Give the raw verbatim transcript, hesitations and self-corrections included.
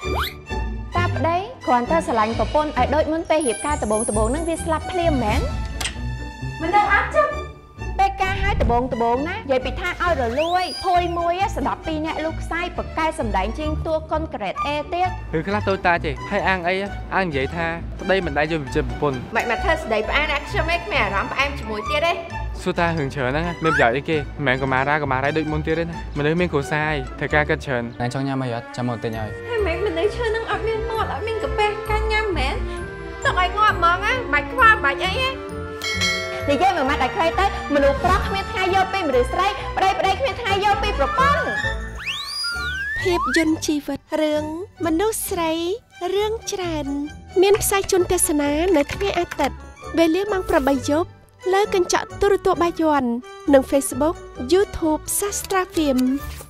តាប្តីគ្រាន់តែស្រឡាញ់ប្រពន្ធឲ្យដូចមុនពេលរៀបការដបងដបងនឹងវាស្លាប់ភ្លាមមែនមិនដឹងអត់ចឹងពេលការឲ្យដបងដបងណានិយាយពីថាឲ្យរលួយភួយមួយស្ដាប់ពីអ្នកលោកខ្សែប្រកែសម្ដែងជាងតួកុនក្រេតអេទៀតឬខ្លះតូចតាចេះហើយអាងអីអាងនិយាយថាប្តីមិនដែលយកវិចិត្រប្រពន្ធមិនមកធ្វើស្ដីផ្អែមអ្នកខ្ញុំឯងគ្មានអារម្មណ៍ផ្អែមជាមួយទៀតទេសួរតាហឹងច្រើនហ្នឹងមានប្រយោជន៍អីគេមិនមែនកុមារាកុមារ៉ៃដូចមុនទៀតទេណាមនុស្សមានគ្រួសារហើយធ្វើការគិតច្រើនតែចង់ញ៉ាំអីអត់ចាំមកទិញឲ្យហើយមិនមនុស្សឈឺនឹងអត់មានមាត់អត់មានកាពះកាញ់ញ៉ាំមែនទុកឲ្យងាប់ហ្មងណាបាច់ខ្វល់បាច់អីទេនិយាយមួយម៉ាត់ឲ្យខ្លីទៅមនុស្សប្រុសគ្មានថ្ងៃយកពីមនុស្សស្រីប្តីប្តីគ្មានថ្ងៃយកពីប្រពន្ធភាពយន្តជីវិតរឿងមនុស្សស្រីរឿងច្រើនមានផ្សាយជូនទស្សនានៅថ្ងៃអាទិត្យវេលាម៉ោងប្រាំបីយប់លើកញ្ចក់ទូរទស្សន៍បាយ័ននិង Facebook YouTube Sastra Film